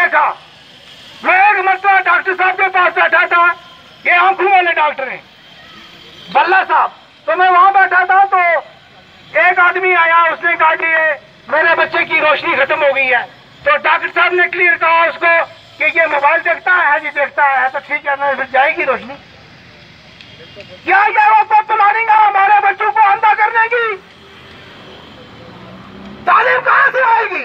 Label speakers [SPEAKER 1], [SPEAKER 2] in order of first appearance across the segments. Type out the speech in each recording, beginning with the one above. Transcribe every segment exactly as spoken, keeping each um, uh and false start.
[SPEAKER 1] देखा। मैं एक मरतबा डॉक्टर साहब के पास बैठा था, ये आंखों वाले डॉक्टर हैं बल्ला साहब, तो मैं वहां बैठा था तो एक आदमी आया, उसने कहा कि ये मेरे बच्चे की रोशनी खत्म हो गई है। तो डॉक्टर साहब ने क्लियर कहा उसको कि ये मोबाइल देखता है जी, देखता है तो ठीक है ना, फिर जाएगी रोशनी। क्या ये वो तो प्लानिंग है हमारे बच्चों को अंधा करने की? तालीम कहां से आएगी?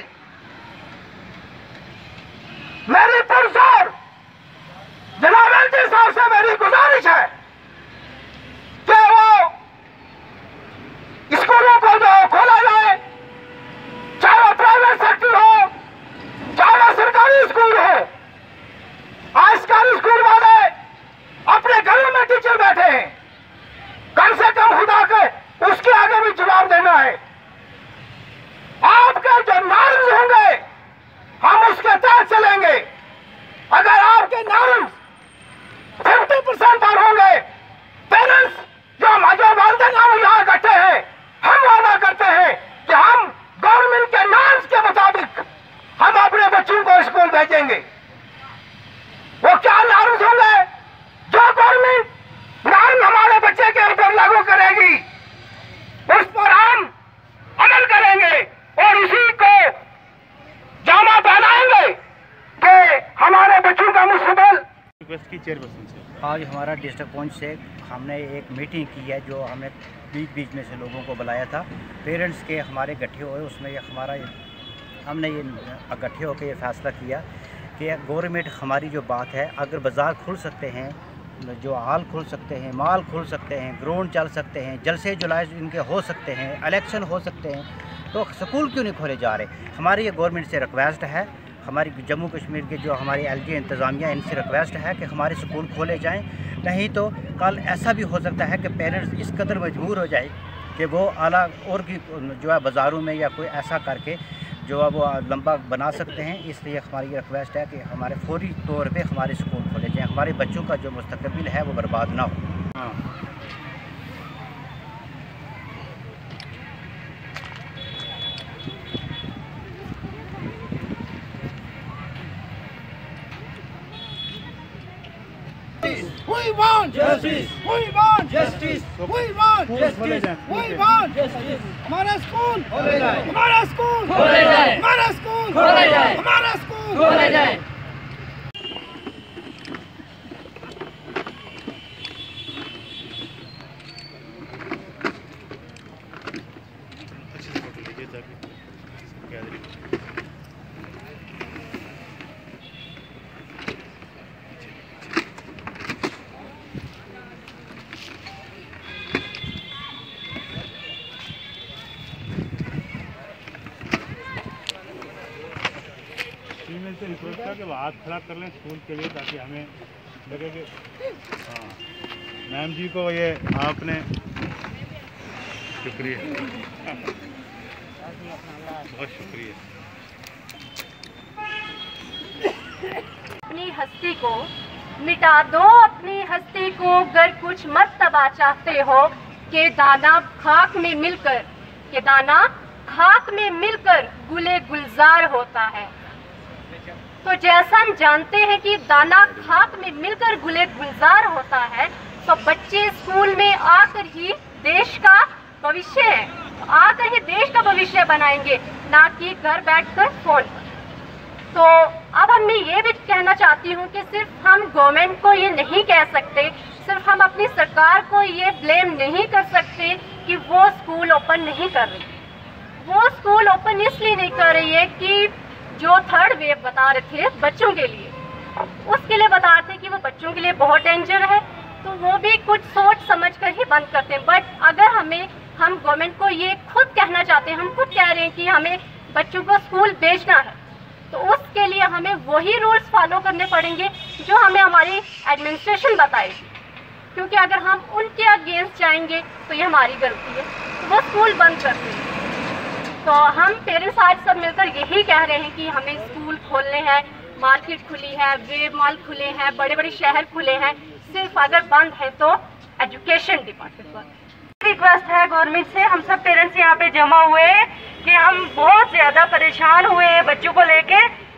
[SPEAKER 1] मेरी पुरस्कार जनाब एलजी साहब से मेरी गुजारिश है कि वो स्कूलों को जो खोला जाए, चाहे वो प्राइवेट सेक्टर हो, चाहे वो सरकारी स्कूल हो। आज सरकारी स्कूल वाले अपने घरों में टीचर बैठे हैं, कम से कम खुदा के उसके आगे भी जवाब देना है। आपके जो नॉर्म्स होंगे हम उसके तहत चलेंगे। अगर आपके नॉर्म्स फिफ्टी परसेंट पर होंगे, पेरेंट्स जो जो वालिदैन हम यहाँ इकट्ठे हैं, हम वादा करते हैं कि हम गवर्नमेंट के नॉर्म्स के मुताबिक हम अपने बच्चों को स्कूल भेजेंगे। वो क्या नॉर्म्स होंगे? जो गवर्नमेंट नॉर्म हमारे बच्चे के ऊपर लागू करेगी उस पर हम अमल करेंगे और उसी को जामा पहनाएंगे कि हमारे बच्चों का मुस्तकबिल।
[SPEAKER 2] की चेयरपर्सन से
[SPEAKER 3] आज हमारा डिस्ट्रिक्ट पहुंच से हमने एक मीटिंग की है, जो हमने बीच बीच में से लोगों को बुलाया था। पेरेंट्स के हमारे इकट्ठे हुए, उसमें ये हमारा हमने ये इकट्ठे होकर ये फैसला किया कि गवर्नमेंट हमारी जो बात है, अगर बाज़ार खुल सकते हैं, जो हाल खुल सकते हैं, माल खुल सकते हैं, ग्राउंड चल सकते हैं, जलसे जुलास इनके हो सकते हैं, इलेक्शन हो सकते हैं, तो स्कूल क्यों नहीं खोले जा रहे? हमारी ये गवर्नमेंट से रिक्वेस्ट है, हमारी जम्मू कश्मीर के जो हमारी एलजी इंतज़ामिया इनसे रिक्वेस्ट है कि हमारे स्कूल खोले जाएं। नहीं तो कल ऐसा भी हो सकता है कि पेरेंट्स इस कदर मजबूर हो जाए कि वो आला और की जो है बाज़ारों में या कोई ऐसा करके जो है वो लंबा बना सकते हैं। इसलिए हमारी रिक्वेस्ट है कि हमारे फौरी तौर पे हमारे स्कूल खोले जाएं, हमारे बच्चों का जो मुस्तकबिल है वो बर्बाद ना हो। हाँ।
[SPEAKER 1] We want justice. We want justice. We want justice. We want justice. हमारा स्कूल खोले जाए, हमारा स्कूल खोले जाए, हमारा स्कूल खोले जाए, हमारा स्कूल खोले जाए।
[SPEAKER 2] फीमेल से रिक्वेस्ट था कि वो हाथ खड़ा कर लें स्कूल के लिए, ताकि हमें लगे कि हाँ मैम जी को ये आपने शुक्रिया, बहुत शुक्रिया।
[SPEAKER 4] अपनी हस्ती को मिटा दो, अपनी हस्ती को अगर कुछ मर्तबा चाहते हो कि दाना खाक में मिलकर कि दाना खाक में मिलकर गुले गुलजार होता है। तो जैसा हम जानते हैं कि दाना खाक में मिलकर गुले गुलजार होता है, तो बच्चे स्कूल में आकर ही देश का भविष्य है, आकर ही देश का भविष्य बनाएंगे, ना कि घर बैठकर फोन पर। तो अब हम मैं ये भी कहना चाहती हूँ कि सिर्फ हम गवर्नमेंट को ये नहीं कह सकते, सिर्फ हम अपनी सरकार को ये ब्लेम नहीं कर सकते कि वो स्कूल ओपन नहीं कर रही। वो स्कूल ओपन इसलिए नहीं कर रही है कि जो थर्ड वेव बता रहे थे बच्चों के लिए, उसके लिए बता रहे थे कि वो बच्चों के लिए बहुत डेंजर है, तो वो भी कुछ सोच समझ कर ही बंद करते हैं। बट अगर हमें हम गवर्नमेंट को ये खुद कहना चाहते हैं, हम खुद कह रहे हैं कि हमें बच्चों को स्कूल भेजना है, तो उसके लिए हमें वही रूल्स फॉलो करने पड़ेंगे जो हमें हमारी एडमिनिस्ट्रेशन बताएगी, क्योंकि अगर हम उनके अगेंस्ट जाएंगे तो ये हमारी गलती है, तो वो स्कूल बंद करते हैं। तो हम पेरेंट्स आज सब मिलकर यही कह रहे हैं कि हमें स्कूल खोलने हैं, मार्केट खुली है, वेब मॉल खुले हैं, बड़े बड़े शहर खुले हैं, सिर्फ अगर बंद है तो एजुकेशन डिपार्टमेंट पर। रिक्वेस्ट है गवर्नमेंट से, हम सब पेरेंट्स यहाँ पे जमा हुए हैं कि हम बहुत ज़्यादा परेशान हुए हैं बच्चों को लेके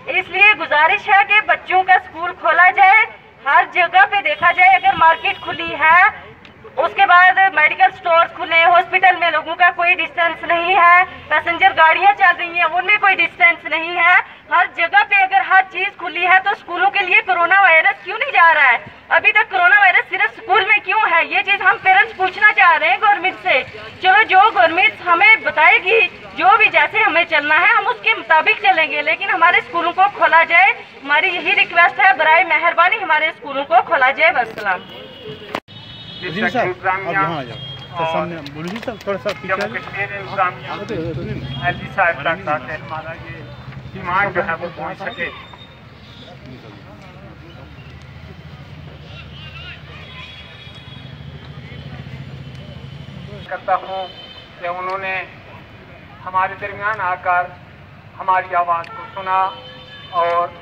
[SPEAKER 5] इसलिए गुजारिश है कि बच्चों का स्कूल खोला जाए, हर जगह पे देखा जाए। अगर मार्केट खुली है, उसके बाद मेडिकल स्टोर्स खुले, हॉस्पिटल में लोगों का कोई डिस्टेंस नहीं है, पैसेंजर गाड़ियां चल रही हैं उनमें कोई डिस्टेंस नहीं है, हर जगह पे अगर हर चीज खुली है तो स्कूलों के लिए कोरोना वायरस क्यों नहीं जा रहा है? अभी तक कोरोना वायरस सिर्फ स्कूल में क्यों है? ये चीज हम पेरेंट्स पूछना चाह रहे हैं गवर्नमेंट से। चलो जो गवर्नमेंट हमें बताएगी, जो भी जैसे हमें चलना है हम उसके मुताबिक चलेंगे, लेकिन हमारे स्कूलों को खोला जाए। हमारी यही रिक्वेस्ट है, बराए मेहरबानी हमारे स्कूलों को खोला जाए। वस्सलाम।
[SPEAKER 2] जी सर, अब यहाँ आ जाओ सर, सामने बोलो जी सर, थोड़ा सा पीछे आ जाओ।
[SPEAKER 1] एलजी साहब तक ताकि हमारा ये डिमांड जो है वो पहुंच सके। करता हूँ कि उन्होंने हमारे दरमियान आकर हमारी आवाज़ को सुना और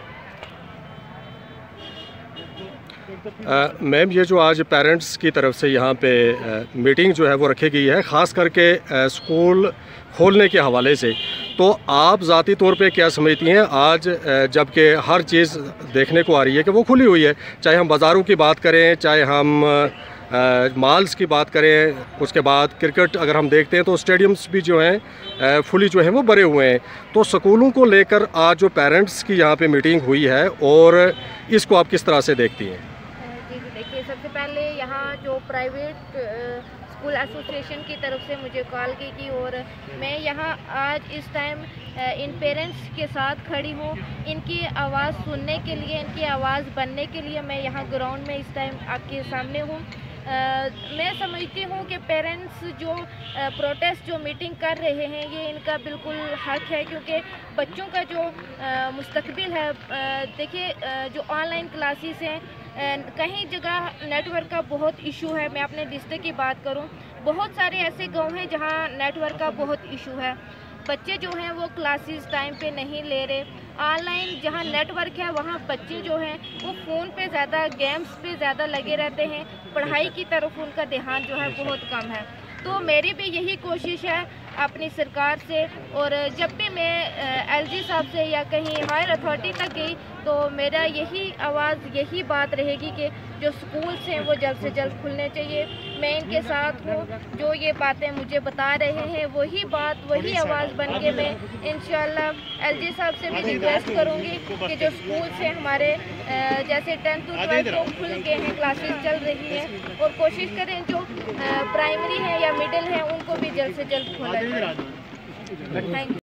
[SPEAKER 6] मैम, ये जो आज पेरेंट्स की तरफ से यहाँ पे आ, मीटिंग जो है वो रखी गई है, ख़ास करके आ, स्कूल खोलने के हवाले से, तो आप ज़ाती तौर पे क्या समझती हैं आज जबकि हर चीज़ देखने को आ रही है कि वो खुली हुई है, चाहे हम बाज़ारों की बात करें, चाहे हम आ, माल्स की बात करें, उसके बाद क्रिकेट अगर हम देखते हैं तो स्टेडियम्स भी जो हैं फुली जो हैं वो भरे हुए हैं, तो स्कूलों को लेकर आज जो पेरेंट्स की यहाँ पे मीटिंग हुई है और इसको आप किस तरह से देखती हैं?
[SPEAKER 7] जी जी देखिए, सबसे पहले यहाँ जो प्राइवेट स्कूल एसोसिएशन की तरफ से मुझे कॉल की थी और मैं यहाँ आज इस टाइम इन पेरेंट्स के साथ खड़ी हूँ, इनकी आवाज़ सुनने के लिए, इनकी आवाज़ बनने के लिए मैं यहाँ ग्राउंड में इस टाइम आपके सामने हूँ। Uh, मैं समझती हूँ कि पेरेंट्स जो प्रोटेस्ट uh, जो मीटिंग कर रहे हैं ये इनका बिल्कुल हक है, क्योंकि बच्चों का जो uh, मुस्तकबिल है, uh, देखिए uh, जो ऑनलाइन क्लासेस हैं, uh, कहीं जगह नेटवर्क का बहुत इशू है। मैं अपने डिस्ट्रिक्ट की बात करूँ, बहुत सारे ऐसे गांव हैं जहाँ नेटवर्क का बहुत इशू है, बच्चे जो हैं वो क्लासेस टाइम पे नहीं ले रहे। ऑनलाइन जहाँ नेटवर्क है वहाँ बच्चे जो हैं वो फ़ोन पे ज़्यादा, गेम्स पे ज़्यादा लगे रहते हैं, पढ़ाई की तरफ उनका ध्यान जो है बहुत कम है। तो मेरी भी यही कोशिश है अपनी सरकार से, और जब भी मैं एलजी साहब से या कहीं हायर अथॉरिटी तक गई तो मेरा यही आवाज़, यही बात रहेगी कि जो स्कूल्स हैं वो जल्द से जल्द खुलने चाहिए। मैं इनके साथ हूँ, जो ये बातें मुझे बता रहे हैं वही बात, वही आवाज़ बन के मैं इंशाल्लाह एलजी साहब से भी रिक्वेस्ट करूँगी कि जो स्कूल्स हैं हमारे, जैसे टेंथ टू ट्वेल्थ तो खुल गए हैं, क्लासेस चल रही हैं, और कोशिश करें जो प्राइमरी है या मिडिल है उनको भी जल्द से जल्द खोला जाए। Thank you.